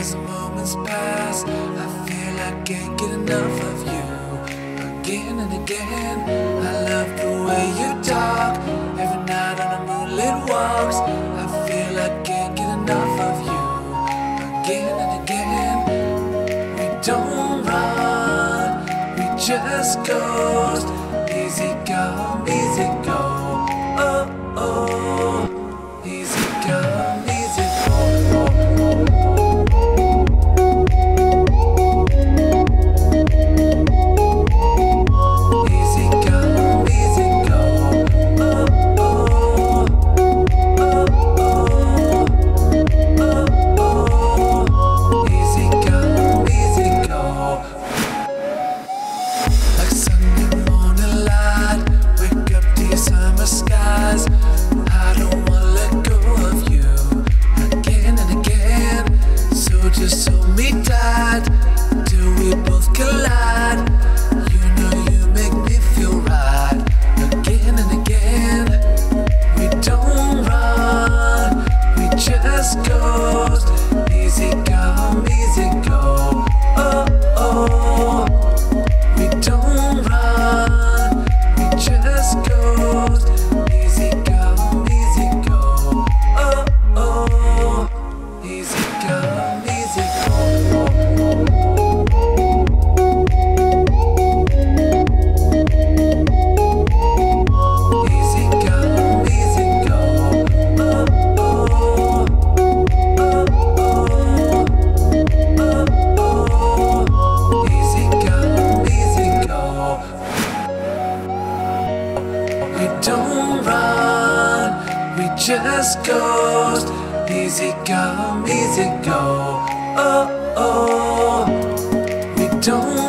As the moments pass, I feel I can't get enough of you. Again and again, I love the way you talk. Every night on the moonlit walks, I feel I can't get enough of you. Again and again, we don't run, we just ghost. Easy come, easy go. Oh, oh, easy come, easy go. Just hold me tight till we both collide. You know you make me feel right. Again and again, we don't run, we just ghost. Easy come, easy go. Oh, oh, we don't run, we just ghost. Easy come, easy go. Oh, oh, easy come, easy go. Easy come, easy go. Oh, oh, oh, oh, oh. Easy come, easy go. We don't run, we just ghost. Easy come, easy go. Oh, oh, we don't